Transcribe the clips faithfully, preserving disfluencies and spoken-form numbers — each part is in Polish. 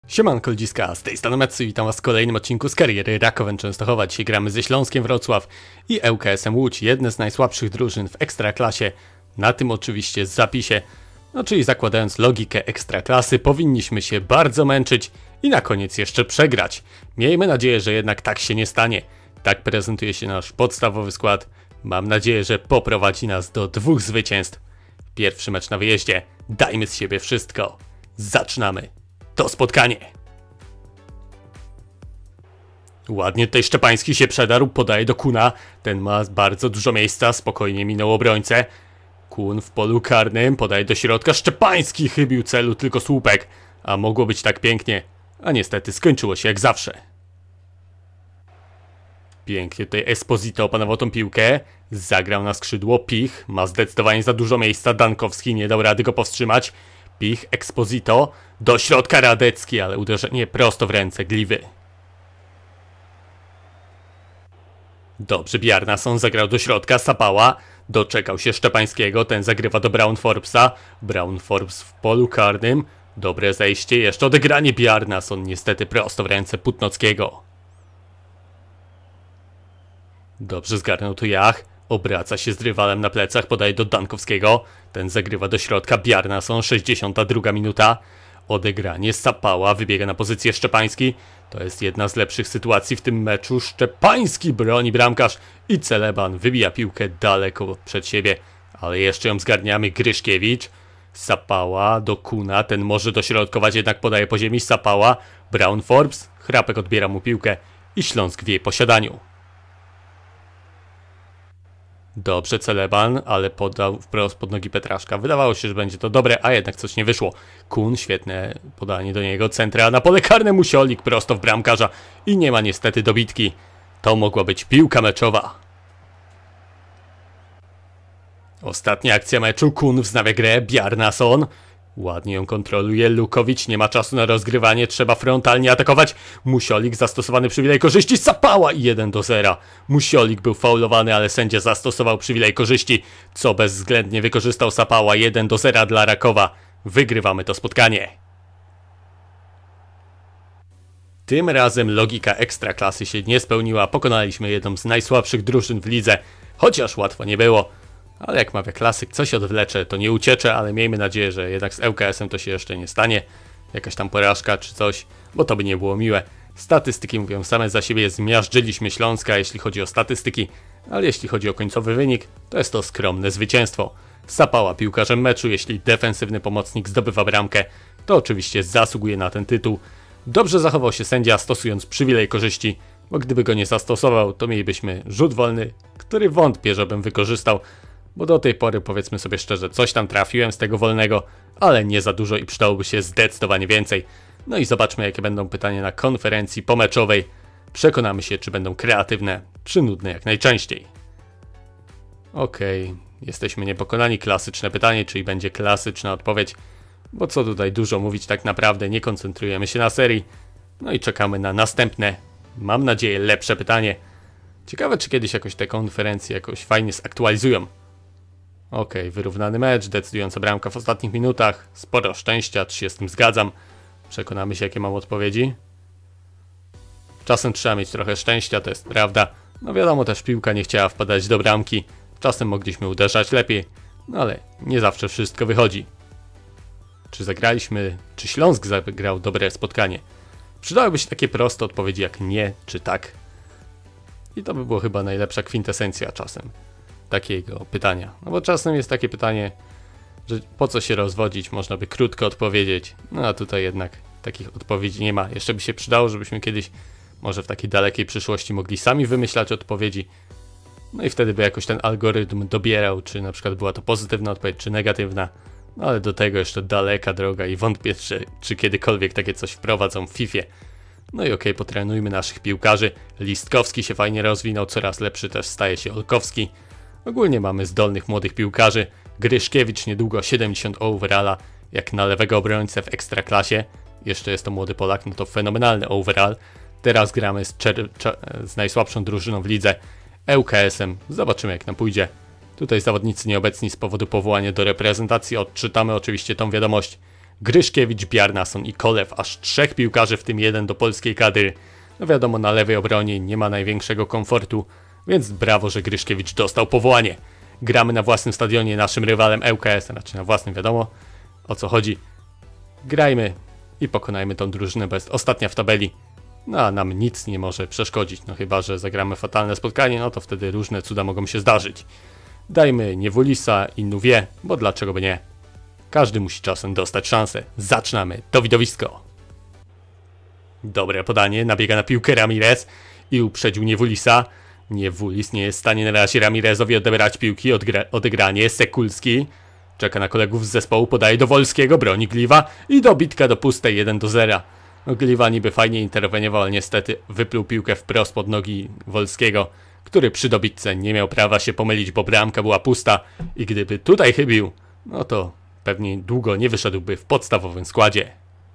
Siemanko ludziska, z tej strony Metsu i witam was w kolejnym odcinku z kariery Rakowen Częstochowa. Dzisiaj gramy ze Śląskiem Wrocław i L K S-em Łódź, jedne z najsłabszych drużyn w Ekstraklasie. Na tym oczywiście zapisie, no czyli zakładając logikę Ekstraklasy, powinniśmy się bardzo męczyć i na koniec jeszcze przegrać. Miejmy nadzieję, że jednak tak się nie stanie. Tak prezentuje się nasz podstawowy skład. Mam nadzieję, że poprowadzi nas do dwóch zwycięstw. Pierwszy mecz na wyjeździe, dajmy z siebie wszystko. Zaczynamy to spotkanie. Ładnie tutaj Szczepański się przedarł, podaje do Kuna. Ten ma bardzo dużo miejsca, spokojnie minął obrońcę. Kun w polu karnym, podaje do środka. Szczepański chybił celu, tylko słupek. A mogło być tak pięknie, a niestety skończyło się jak zawsze. Pięknie tutaj Esposito opanował tą piłkę. Zagrał na skrzydło Pich, ma zdecydowanie za dużo miejsca. Dankowski nie dał rady go powstrzymać. Pich, Esposito, do środka Radecki, ale uderzenie prosto w ręce Gliwy. Dobrze, Bjarnason zagrał do środka, Sapała, doczekał się Szczepańskiego, ten zagrywa do Brown Forbesa. Brown Forbes w polu karnym, dobre zejście, jeszcze odegranie Bjarnason, niestety prosto w ręce Putnockiego. Dobrze zgarnął tu Jach, obraca się z rywalem na plecach, podaje do Dankowskiego, ten zagrywa do środka, Bjarnason, sześćdziesiąta druga minuta. Odegranie, Sapała, wybiega na pozycję Szczepański. To jest jedna z lepszych sytuacji w tym meczu. Szczepański broni bramkarz i Celeban wybija piłkę daleko przed siebie. Ale jeszcze ją zgarniamy, Gryszkiewicz. Sapała do Kuna, ten może dośrodkować, jednak podaje po ziemi. Sapała, Brown Forbes, Chrapek odbiera mu piłkę i Śląsk w jej posiadaniu. Dobrze Celeban, ale podał wprost pod nogi Petraszka. Wydawało się, że będzie to dobre, a jednak coś nie wyszło. Kun, świetne podanie do niego. Centra na pole karne, Musiolik prosto w bramkarza i nie ma niestety dobitki. To mogła być piłka meczowa. Ostatnia akcja meczu. Kun wznawia grę, Bjarnason. Ładnie ją kontroluje, Lukowicz nie ma czasu na rozgrywanie, trzeba frontalnie atakować. Musiolik zastosowany przywilej korzyści, Sapała i jeden do zera. Musiolik był faulowany, ale sędzia zastosował przywilej korzyści, co bezwzględnie wykorzystał Sapała. jeden do zera dla Rakowa. Wygrywamy to spotkanie. Tym razem logika Ekstraklasy się nie spełniła, pokonaliśmy jedną z najsłabszych drużyn w lidze, chociaż łatwo nie było. Ale jak mawia klasyk, coś odwlecze, to nie uciecze, ale miejmy nadzieję, że jednak z L K S-em to się jeszcze nie stanie. Jakaś tam porażka czy coś, bo to by nie było miłe. Statystyki mówią same za siebie, zmiażdżyliśmy Śląska, jeśli chodzi o statystyki, ale jeśli chodzi o końcowy wynik, to jest to skromne zwycięstwo. Sapała piłkarzem meczu, jeśli defensywny pomocnik zdobywa bramkę, to oczywiście zasługuje na ten tytuł. Dobrze zachował się sędzia, stosując przywilej korzyści, bo gdyby go nie zastosował, to mielibyśmy rzut wolny, który wątpię, żebym wykorzystał. Bo do tej pory, powiedzmy sobie szczerze, coś tam trafiłem z tego wolnego, ale nie za dużo i przydałoby się zdecydowanie więcej. No i zobaczmy, jakie będą pytania na konferencji pomeczowej. Przekonamy się, czy będą kreatywne, czy nudne jak najczęściej. Okej, okay. Jesteśmy niepokonani. Klasyczne pytanie, czyli będzie klasyczna odpowiedź. Bo co tutaj dużo mówić, tak naprawdę nie koncentrujemy się na serii. No i czekamy na następne, mam nadzieję, lepsze pytanie. Ciekawe, czy kiedyś jakoś te konferencje jakoś fajnie zaktualizują. Okej, okay, wyrównany mecz, decydująca bramka w ostatnich minutach, sporo szczęścia, czy się z tym zgadzam. Przekonamy się, jakie mam odpowiedzi. Czasem trzeba mieć trochę szczęścia, to jest prawda. No wiadomo, też piłka nie chciała wpadać do bramki. Czasem mogliśmy uderzać lepiej, no ale nie zawsze wszystko wychodzi. Czy zagraliśmy, czy Śląsk zagrał dobre spotkanie? Przydałyby się takie proste odpowiedzi jak nie, czy tak. I to by było chyba najlepsza kwintesencja czasem takiego pytania. No bo czasem jest takie pytanie, że po co się rozwodzić, można by krótko odpowiedzieć. No a tutaj jednak takich odpowiedzi nie ma. Jeszcze by się przydało, żebyśmy kiedyś, może w takiej dalekiej przyszłości, mogli sami wymyślać odpowiedzi. No i wtedy by jakoś ten algorytm dobierał, czy na przykład była to pozytywna odpowiedź, czy negatywna. No ale do tego jeszcze daleka droga i wątpię, czy, czy kiedykolwiek takie coś wprowadzą w Fifie. No i okej, okay, potrenujmy naszych piłkarzy. Listkowski się fajnie rozwinął, coraz lepszy też staje się Olkowski. Ogólnie mamy zdolnych młodych piłkarzy. Gryszkiewicz niedługo siedemdziesiąt overalla, jak na lewego obrońcę w Ekstraklasie. Jeszcze jest to młody Polak, no to fenomenalny overall. Teraz gramy z, z najsłabszą drużyną w lidze, L K S-em. Zobaczymy, jak nam pójdzie. Tutaj zawodnicy nieobecni z powodu powołania do reprezentacji. Odczytamy oczywiście tą wiadomość. Gryszkiewicz, Bjarnason i Kolew, aż trzech piłkarzy, w tym jeden do polskiej kadry. No wiadomo, na lewej obronie nie ma największego komfortu, więc brawo, że Gryszkiewicz dostał powołanie. Gramy na własnym stadionie, naszym rywalem L K S, znaczy na własnym, wiadomo o co chodzi. Grajmy i pokonajmy tą drużynę, bo jest ostatnia w tabeli. No a nam nic nie może przeszkodzić, no chyba że zagramy fatalne spotkanie, no to wtedy różne cuda mogą się zdarzyć. Dajmy Niewulisa i Nuwie, bo dlaczego by nie? Każdy musi czasem dostać szansę. Zaczynamy to widowisko. Dobre podanie, nabiega na piłkę Ramirez i uprzedził Niewulisa. Niewulis nie jest w stanie na razie Ramirezowi odebrać piłki, Odgra odegranie, Sekulski czeka na kolegów z zespołu, podaje do Wolskiego, broni Gliwa i dobitka do pustej jeden do zera. No, Gliwa niby fajnie interweniował, ale niestety wypluł piłkę wprost pod nogi Wolskiego, który przy dobitce nie miał prawa się pomylić, bo bramka była pusta i gdyby tutaj chybił, no to pewnie długo nie wyszedłby w podstawowym składzie.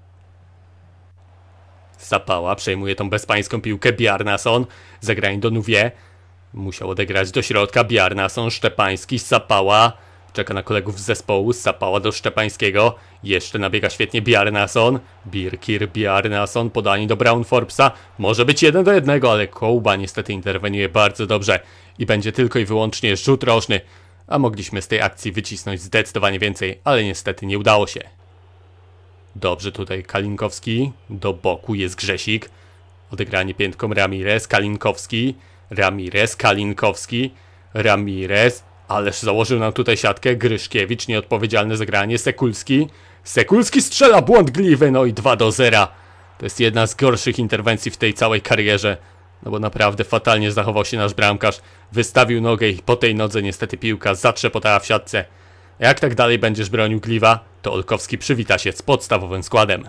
Sapała przejmuje tą bezpańską piłkę, Bjarnason, zagranie do Nuwie, musiał odegrać do środka, Bjarnason, Szczepański, Sapała, czeka na kolegów z zespołu, Sapała do Szczepańskiego, jeszcze nabiega świetnie Bjarnason, Birkir, Bjarnason, podanie do Brown Forbesa, może być jeden do jednego, ale Kołba niestety interweniuje bardzo dobrze i będzie tylko i wyłącznie rzut rożny, a mogliśmy z tej akcji wycisnąć zdecydowanie więcej, ale niestety nie udało się. Dobrze tutaj Kalinkowski, do boku jest Grzesik, odegranie piętką Ramirez, Kalinkowski, Ramirez, Kalinkowski, Ramirez, ależ założył nam tutaj siatkę, Gryszkiewicz, nieodpowiedzialne zagranie, Sekulski, Sekulski strzela, błąd Gliwy, no i dwa do zera. To jest jedna z gorszych interwencji w tej całej karierze, no bo naprawdę fatalnie zachował się nasz bramkarz, wystawił nogę i po tej nodze niestety piłka zatrzepotała w siatce. Jak tak dalej będziesz bronił Gliwa, to Olkowski przywita się z podstawowym składem.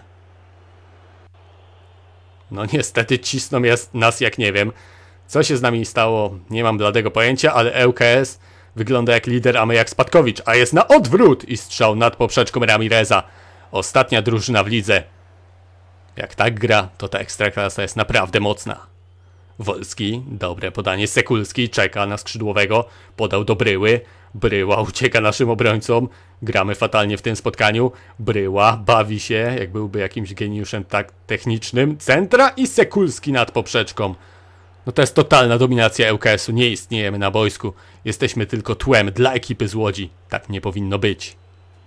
No niestety cisną nas jak nie wiem. Co się z nami stało, nie mam bladego pojęcia, ale L K S wygląda jak lider, a my jak spadkowicz, a jest na odwrót i strzał nad poprzeczką Ramireza. Ostatnia drużyna w lidze. Jak tak gra, to ta ekstraklasa jest naprawdę mocna. Wolski, dobre podanie, Sekulski czeka na skrzydłowego, podał do Bryły, Bryła ucieka naszym obrońcom, gramy fatalnie w tym spotkaniu, Bryła bawi się, jak byłby jakimś geniuszem tak technicznym, centra i Sekulski nad poprzeczką. No to jest totalna dominacja L K S-u, nie istniejemy na boisku, jesteśmy tylko tłem dla ekipy z Łodzi, tak nie powinno być.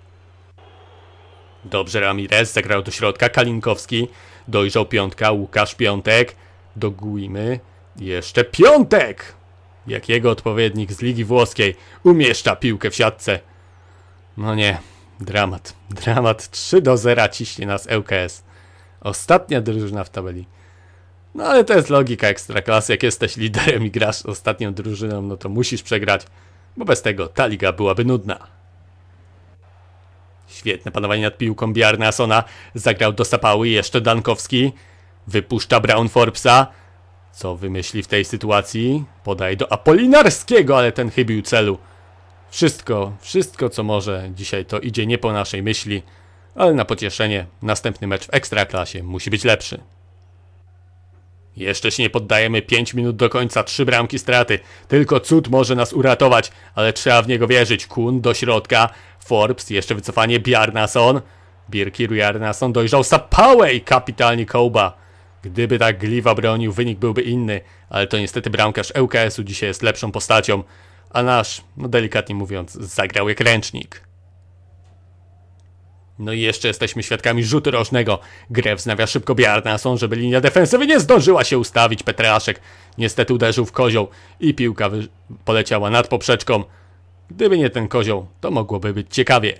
Dobrze Ramirez zagrał do środka, Kalinkowski, dojrzał piątka, Łukasz Piątek, dogujmy, jeszcze Piątek! Jak jego odpowiednik z Ligi Włoskiej umieszcza piłkę w siatce. No nie, dramat, dramat, trzy do zera ciśnie nas L K S. Ostatnia drużyna w tabeli. No ale to jest logika ekstraklasy, jak jesteś liderem i grasz ostatnią drużyną, no to musisz przegrać, bo bez tego ta liga byłaby nudna. Świetne panowanie nad piłką Bjarnasona, zagrał do Sapały, jeszcze Dankowski, wypuszcza Brown Forbesa. Co wymyśli w tej sytuacji? Podaje do Apolinarskiego, ale ten chybił celu. Wszystko, wszystko co może dzisiaj to idzie nie po naszej myśli, ale na pocieszenie następny mecz w Ekstraklasie musi być lepszy. Jeszcze się nie poddajemy, pięć minut do końca, trzy bramki straty. Tylko cud może nas uratować, ale trzeba w niego wierzyć. Kun do środka, Forbes, jeszcze wycofanie, Bjarnason. Birkir Bjarnason dojrzał Sapałę i kapitalnie Kołba. Gdyby tak Gliwa bronił, wynik byłby inny, ale to niestety bramkarz L K S-u dzisiaj jest lepszą postacią, a nasz, no delikatnie mówiąc, zagrał jak ręcznik. No i jeszcze jesteśmy świadkami rzutu rożnego. Grę wznawia szybko Bjarnason, żeby linia defensywy nie zdążyła się ustawić. Petraszek niestety uderzył w kozioł i piłka poleciała nad poprzeczką. Gdyby nie ten kozioł, to mogłoby być ciekawie.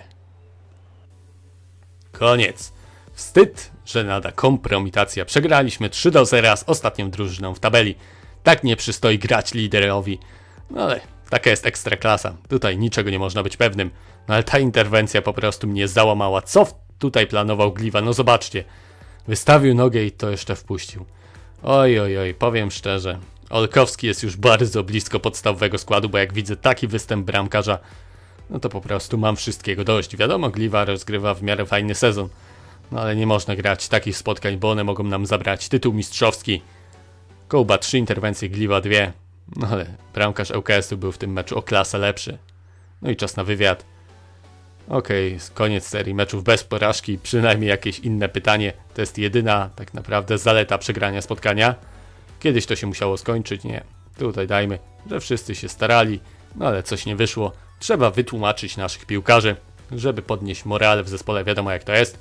Koniec. Wstyd, że nada kompromitacja. Przegraliśmy trzy do zera z ostatnią drużyną w tabeli. Tak nie przystoi grać liderowi. No ale taka jest ekstraklasa. Tutaj niczego nie można być pewnym. No ale ta interwencja po prostu mnie załamała. Co tutaj planował Gliwa? No zobaczcie. Wystawił nogę i to jeszcze wpuścił. Oj, oj, oj, powiem szczerze. Olkowski jest już bardzo blisko podstawowego składu, bo jak widzę taki występ bramkarza, no to po prostu mam wszystkiego dość. Wiadomo, Gliwa rozgrywa w miarę fajny sezon. No ale nie można grać takich spotkań, bo one mogą nam zabrać tytuł mistrzowski. Kołba trzy interwencje, Gliwa dwie. No ale bramkarz L K S-u był w tym meczu o klasę lepszy. No i czas na wywiad. Okej, koniec serii meczów bez porażki, przynajmniej jakieś inne pytanie. To jest jedyna tak naprawdę zaleta przegrania spotkania. Kiedyś to się musiało skończyć, nie. Tutaj dajmy, że wszyscy się starali, no ale coś nie wyszło. Trzeba wytłumaczyć naszych piłkarzy, żeby podnieść morale w zespole, wiadomo jak to jest.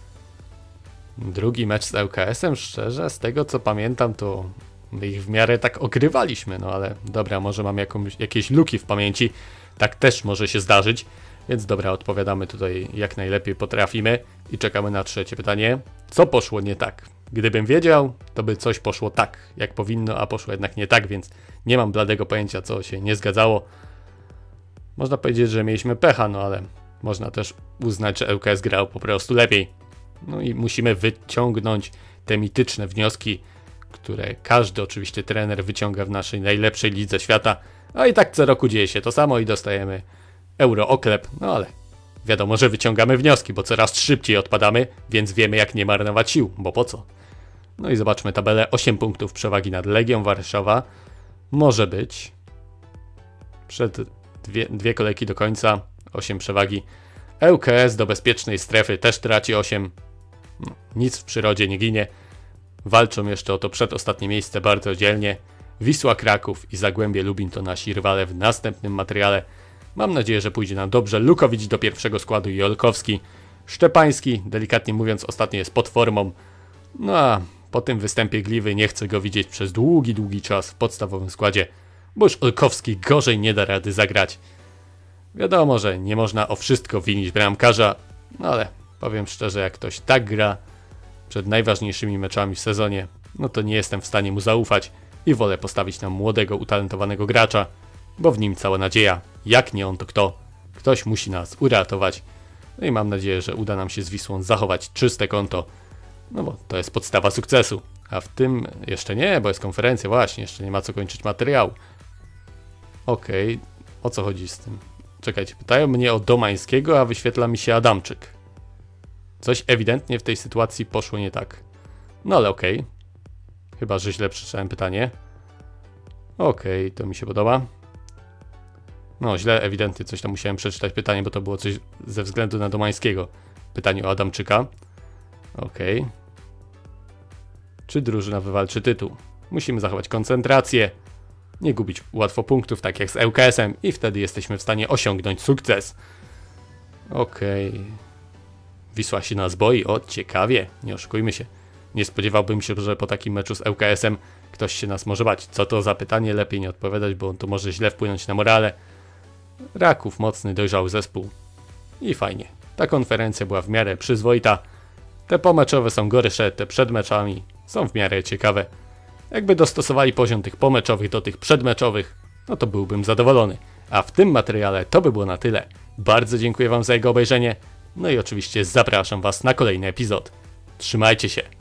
Drugi mecz z L K S-em, szczerze, z tego co pamiętam, to my ich w miarę tak ogrywaliśmy, no ale dobra, może mam jakąś, jakieś luki w pamięci, tak też może się zdarzyć, więc dobra, odpowiadamy tutaj jak najlepiej potrafimy i czekamy na trzecie pytanie. Co poszło nie tak? Gdybym wiedział, to by coś poszło tak, jak powinno, a poszło jednak nie tak, więc nie mam bladego pojęcia, co się nie zgadzało. Można powiedzieć, że mieliśmy pecha, no ale można też uznać, że L K S grał po prostu lepiej. No i musimy wyciągnąć te mityczne wnioski, które każdy oczywiście trener wyciąga w naszej najlepszej lidze świata, a i tak co roku dzieje się to samo i dostajemy euro oklep, no ale wiadomo, że wyciągamy wnioski, bo coraz szybciej odpadamy, więc wiemy jak nie marnować sił, bo po co? No i zobaczmy tabelę, osiem punktów przewagi nad Legią Warszawa, może być, przed dwie, dwie kolejki do końca, osiem przewagi, L K S do bezpiecznej strefy też traci osiem, no, nic w przyrodzie nie ginie, walczą jeszcze o to przedostatnie miejsce bardzo dzielnie, Wisła Kraków i Zagłębie Lubin to nasi rywale w następnym materiale. Mam nadzieję, że pójdzie nam dobrze. Lukowicz do pierwszego składu i Olkowski. Szczepański, delikatnie mówiąc, ostatnio jest pod formą. No a po tym występie Gliwy nie chcę go widzieć przez długi, długi czas w podstawowym składzie, bo już Olkowski gorzej nie da rady zagrać. Wiadomo, że nie można o wszystko winić bramkarza, no ale powiem szczerze, jak ktoś tak gra przed najważniejszymi meczami w sezonie, no to nie jestem w stanie mu zaufać i wolę postawić na młodego, utalentowanego gracza, bo w nim cała nadzieja. Jak nie on, to kto? Ktoś musi nas uratować. No i mam nadzieję, że uda nam się z Wisłą zachować czyste konto, no bo to jest podstawa sukcesu. A w tym jeszcze nie, bo jest konferencja, właśnie, jeszcze nie ma co kończyć materiału. Okej, okay. O co chodzi z tym? Czekajcie, pytają mnie o Domańskiego, a wyświetla mi się Adamczyk. Coś ewidentnie w tej sytuacji poszło nie tak. No ale okej. Okay. Chyba, że źle przeczytałem pytanie. Okej, okay, to mi się podoba. No, źle ewidentnie coś tam musiałem przeczytać pytanie, bo to było coś ze względu na Domańskiego. Pytanie o Adamczyka. Okej. Okay. Czy drużyna wywalczy tytuł? Musimy zachować koncentrację, nie gubić łatwo punktów, tak jak z L K S-em i wtedy jesteśmy w stanie osiągnąć sukces. Okej. Okay. Wisła się nas boi, o ciekawie, nie oszukujmy się. Nie spodziewałbym się, że po takim meczu z L K S-em ktoś się nas może bać. Co to za pytanie? Lepiej nie odpowiadać, bo to może źle wpłynąć na morale. Raków, mocny, dojrzały zespół. I fajnie. Ta konferencja była w miarę przyzwoita. Te pomeczowe są gorsze, te przed meczami są w miarę ciekawe. Jakby dostosowali poziom tych pomeczowych do tych przedmeczowych, no to byłbym zadowolony. A w tym materiale to by było na tyle. Bardzo dziękuję wam za jego obejrzenie. No i oczywiście zapraszam was na kolejny epizod. Trzymajcie się.